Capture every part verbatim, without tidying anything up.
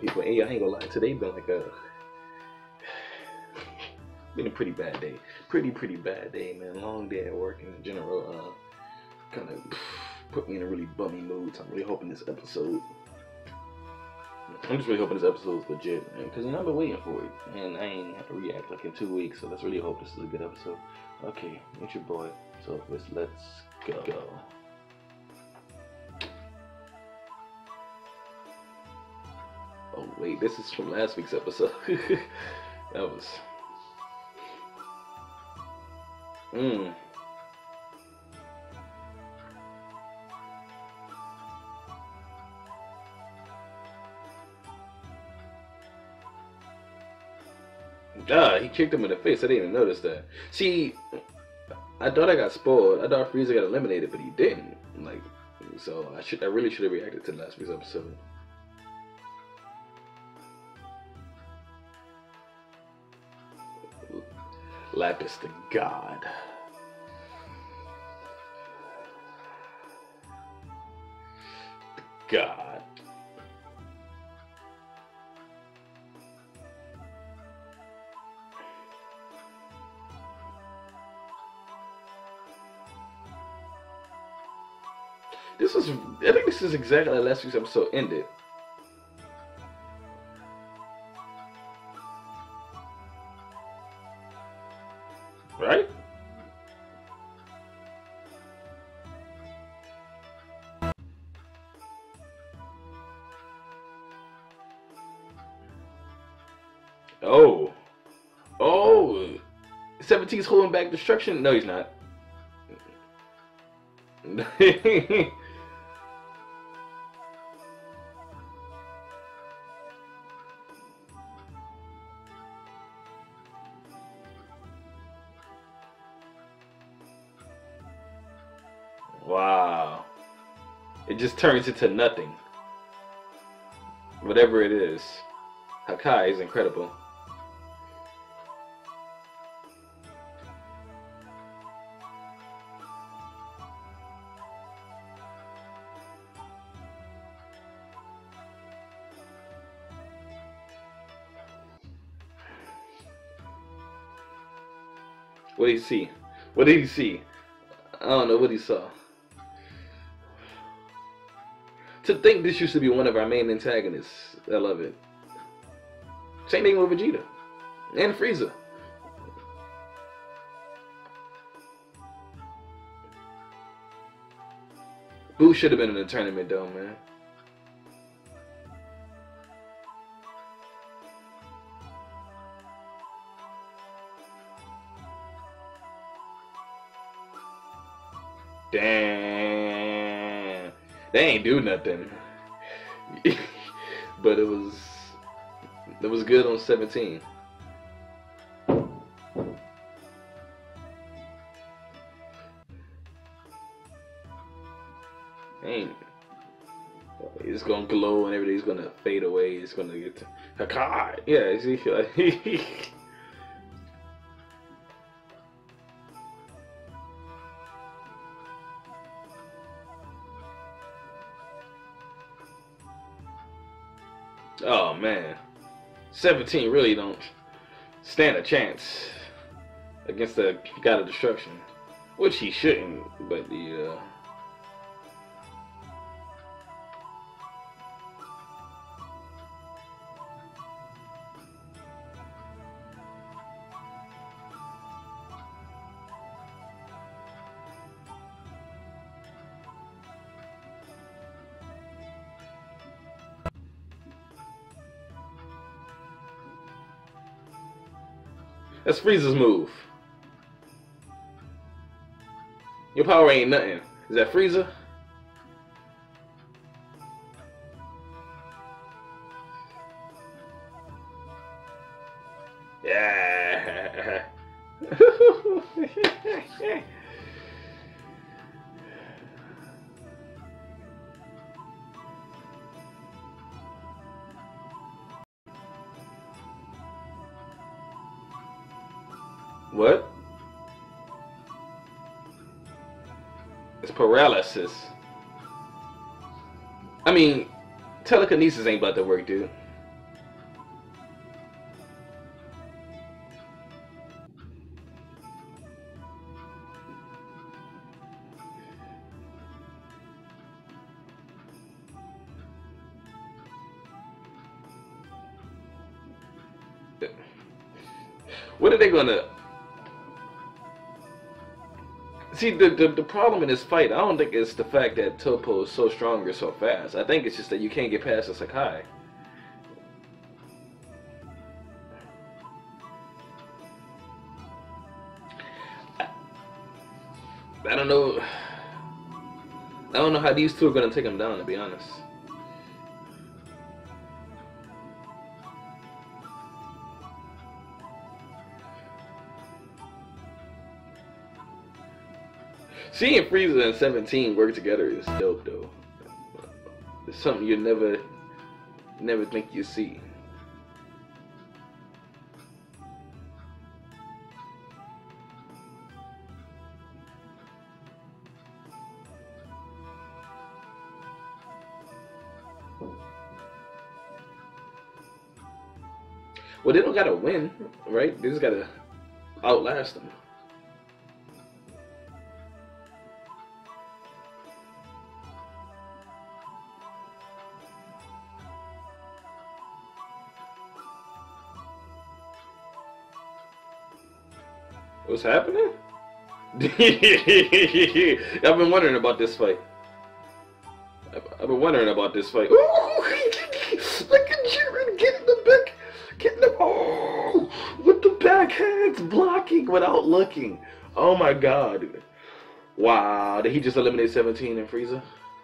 people. Hey, I ain't gonna lie. Today been like a been a pretty bad day. Pretty pretty bad day, man. Long day at work in general. Uh, kind of put me in a really bummy mood. So I'm really hoping this episode. I'm just really hoping this episode is legit, man. Because you know I've been waiting for it, and I ain't have to react like in two weeks. So let's really hope this is a good episode. Okay, it's your boy. So let's let's go. go. Oh wait, this is from last week's episode. That was. Mmm. Ah, he kicked him in the face. I didn't even notice that. See, I thought I got spoiled. I thought Frieza got eliminated, but he didn't. Like, so I should. I really should have reacted to last week's episode. Lapis the God. The God. This was, I think this is exactly how last week's episode ended. Right? Oh. Oh. seventeen's holding back destruction? No, he's not. Wow. It just turns into nothing. Whatever it is. Hakai is incredible. What did he see? What did he see? I don't know what he saw. To think this used to be one of our main antagonists. I love it. Same thing with Vegeta. And Frieza. Boo should have been in the tournament though, man. Damn. They ain't do nothing. But it was it was good on seventeen. Ain't it's gonna glow and everything's gonna fade away. It's gonna get to Hakai. Yeah, see like oh man, seventeen really don't stand a chance against the God of Destruction, which he shouldn't. But the uh, that's Frieza's move. Your power ain't nothing. Is that Frieza? Yeah. What? It's paralysis. I mean, telekinesis ain't about to work, dude. What are they gonna? See, the, the the problem in this fight, I don't think it's the fact that Toppo is so strong or so fast. I think it's just that you can't get past the Sakai. I, I don't know. I don't know how these two are gonna take him down, to be honest. Seeing Frieza and seventeen work together is dope, though. It's something you never, never think you see. Well, they don't gotta win, right? They just gotta outlast them. What's happening? I've been wondering about this fight. I've been wondering about this fight. Ooh, look at Jiren getting the back, getting the oh, with the backhands blocking without looking. Oh my god! Wow, did he just eliminate seventeen and Frieza?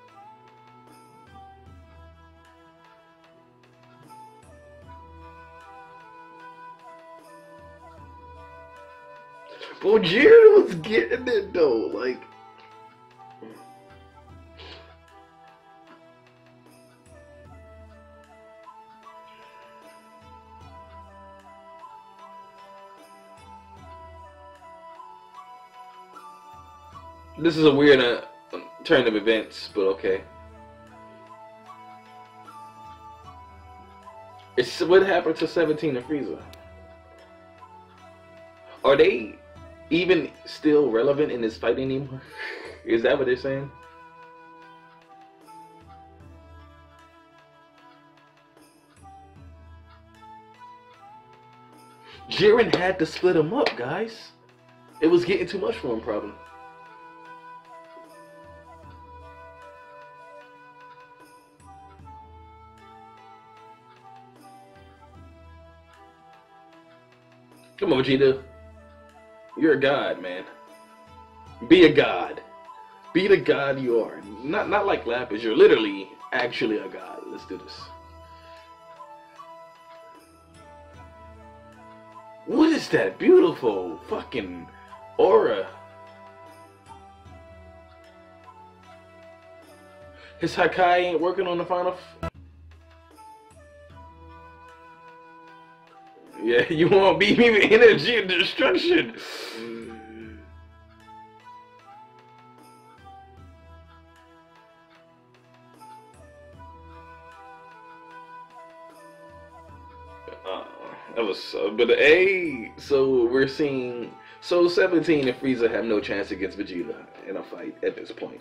Well, Jiren was getting it though, like. This is a weird uh, turn of events, but okay. It's what happened to seventeen and Frieza. Are they even still relevant in this fight anymore? Is that what they're saying? Jiren had to split him up, guys. It was getting too much for him, probably. Come on, Vegeta. You're a god, man. Be a god. Be the god you are. Not not like Lapis. You're literally actually a god. Let's do this. What is that beautiful fucking aura? His Hakai ain't working on the final. F yeah, you want to beat me with energy and destruction. Uh, that was uh, but a so we're seeing so seventeen and Frieza have no chance against Vegeta in a fight at this point.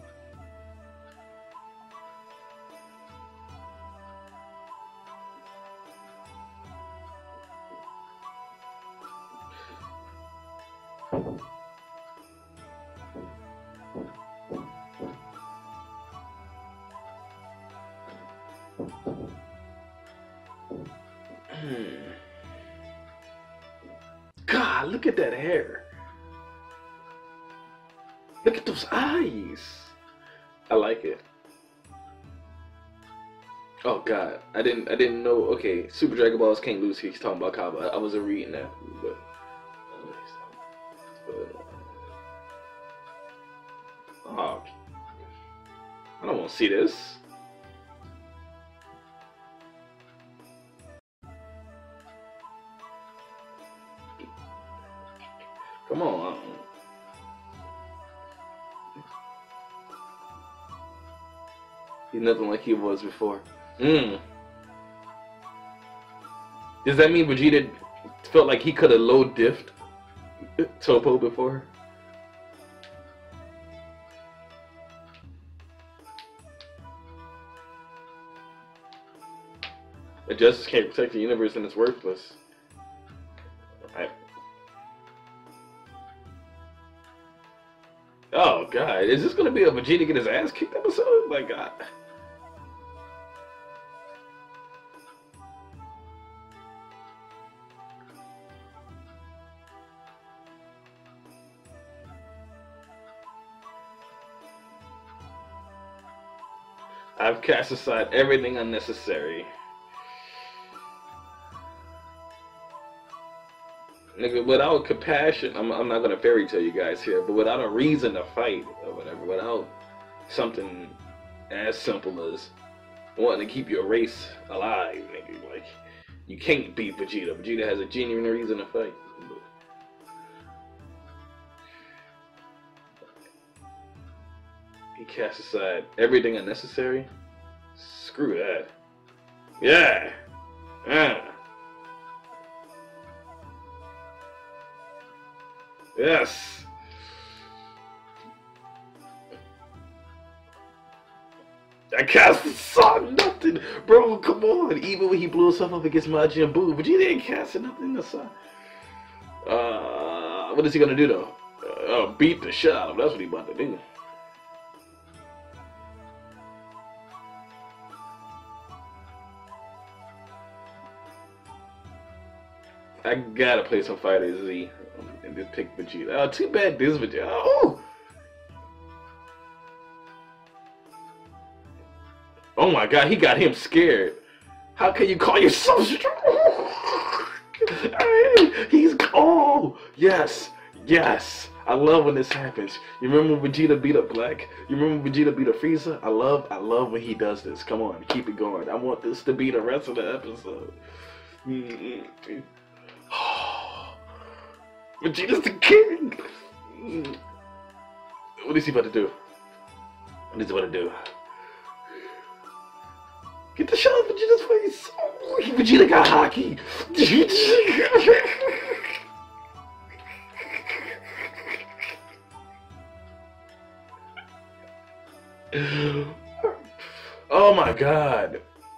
God, look at that hair. Look at those eyes. I like it. Oh God, I didn't I didn't know. Okay, Super Dragon Balls can't lose. He's talking about Kaba. I wasn't reading that, but. Oh, I don't want to see this. Come on. He's nothing like he was before. Mm. Does that mean Vegeta felt like he could have low diffed Toppo before? But justice can't protect the universe and it's worthless. I, oh God, is this gonna be a Vegeta get his ass kicked episode? My God. I've cast aside everything unnecessary. Nigga, without compassion, I'm, I'm not gonna fairy tale you guys here, but without a reason to fight or whatever, without something as simple as wanting to keep your race alive, nigga, like, you can't beat Vegeta. Vegeta has a genuine reason to fight. He cast aside everything unnecessary. Screw that. Yeah. Yeah. Yes. I cast aside nothing, bro. Come on. Even when he blew himself up against Majin Buu, Vegeta ain't casting nothing aside. Uh, what is he gonna do though? Uh, beat the shit out of him. That's what he about to do. I gotta play some Fighter Z and just pick Vegeta. Oh, too bad this Vegeta. Oh! Oh my God, he got him scared. How can you call yourself strong? He's, oh, yes, yes. I love when this happens. You remember when Vegeta beat up Black? You remember when Vegeta beat up Frieza? I love, I love when he does this. Come on, keep it going. I want this to be the rest of the episode. Mm-hmm. Vegeta's the king! What is he about to do? What is he about to do? Get the shot out of Vegeta's face! Oh, Vegeta got hockey! Oh my God!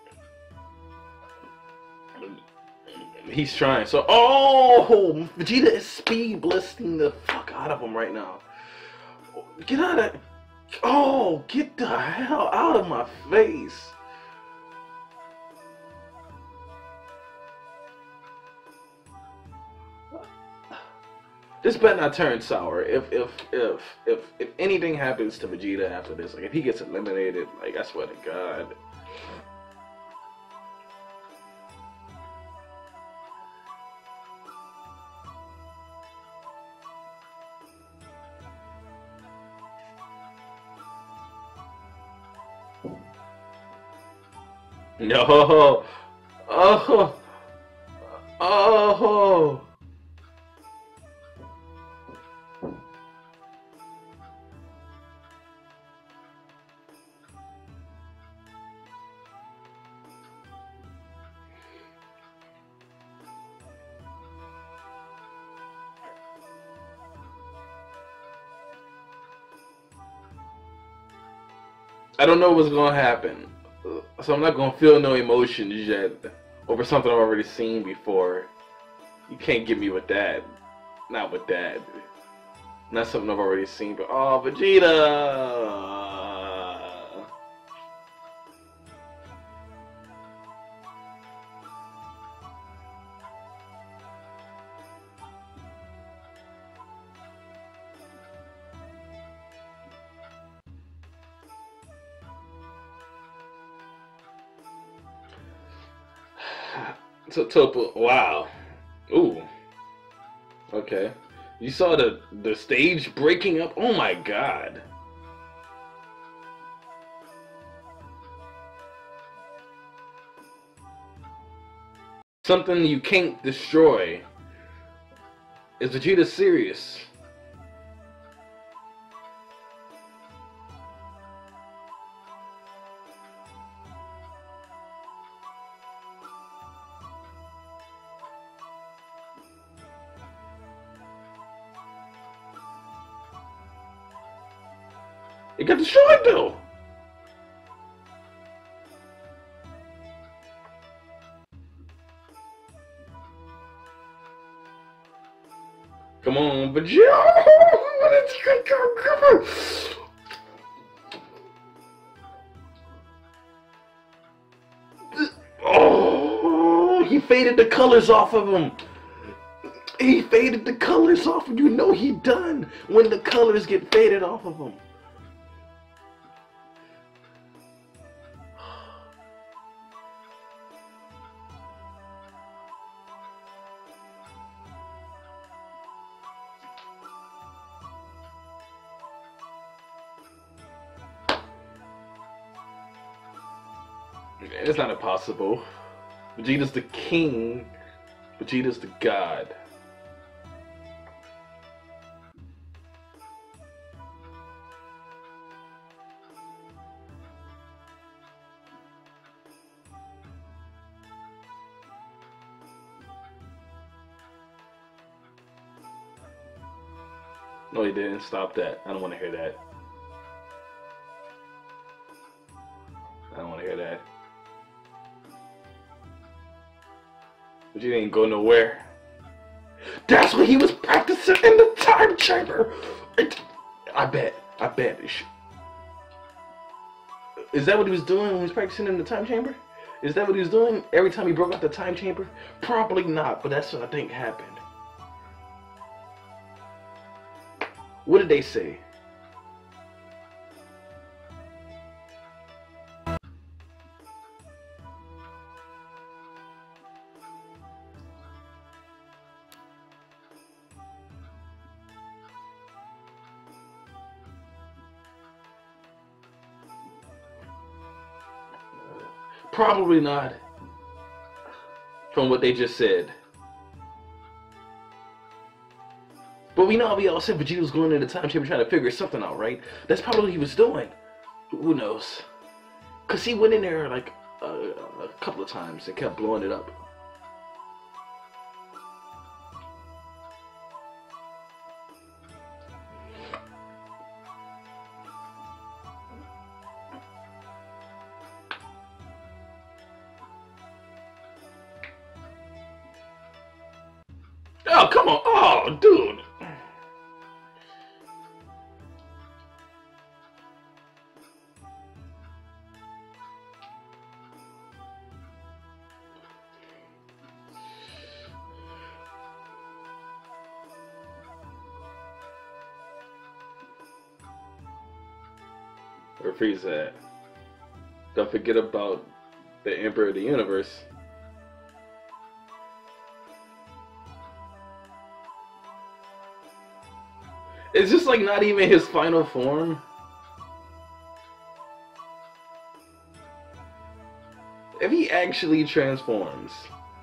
He's trying. So, oh, Vegeta is speed blasting the fuck out of him right now. Get out of, oh, get the hell out of my face. This better not turn sour. If if if if if anything happens to Vegeta after this, like if he gets eliminated, like I swear to God. No. Oh. Oh. I don't know what's gonna happen, so I'm not gonna feel no emotions yet over something I've already seen before. You can't get me with that. Not with that. Not something I've already seen, but oh, Vegeta! So Toppo, wow, ooh, okay. You saw the the stage breaking up. Oh my God. Something you can't destroy. Is Vegeta serious? It got destroyed though. Come on, Vegeta! Oh, he faded the colors off of him. He faded the colors off. You know he done when the colors get faded off of him. It's not impossible. Vegeta's the king. Vegeta's the god. No, he didn't. Stop that. I don't want to hear that. I don't want to hear that. But you ain't go nowhere. That's what he was practicing in the time chamber. It, I bet. I bet. Is that what he was doing when he was practicing in the time chamber? Is that what he was doing every time he broke out the time chamber? Probably not, but that's what I think happened. What did they say? Probably not. From what they just said. But we know we all said Vegeta was going into the time chamber trying to figure something out, right? That's probably what he was doing. Who knows? Because he went in there like uh, a couple of times and kept blowing it up. Oh, come on. Oh, dude. Where Frieza at? Don't forget about the Emperor of the Universe. It's just like not even his final form. If he actually transforms.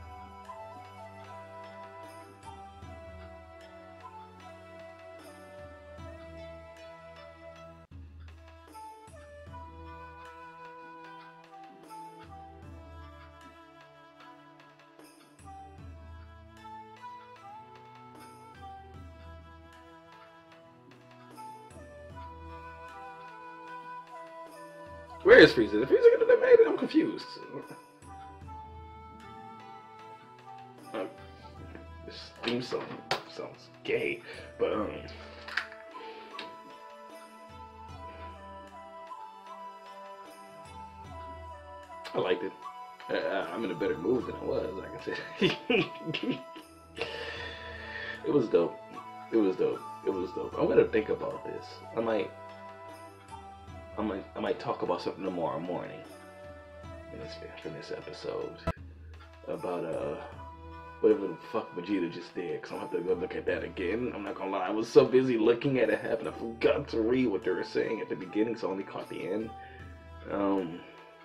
Where is Frieza? Is Frieza gonna have made it? I'm confused. Uh, this theme song sounds gay, but um. I liked it. Uh, I'm in a better mood than I was, like I said. It was dope. It was dope. It was dope. I'm gonna think about this. I might. I might, I might talk about something tomorrow morning in this, in this episode about uh whatever the fuck Vegeta just did, because I'm gonna have to go look at that again. I'm not gonna lie, I was so busy looking at it happen, I forgot to read what they were saying at the beginning, so I only caught the end. Um,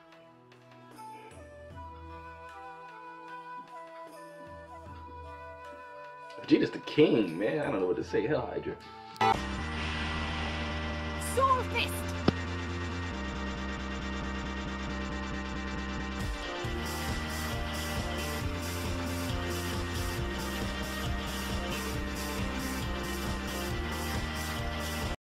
Vegeta's the king, man. I don't know what to say. Hell, Hydra. Soul Fist!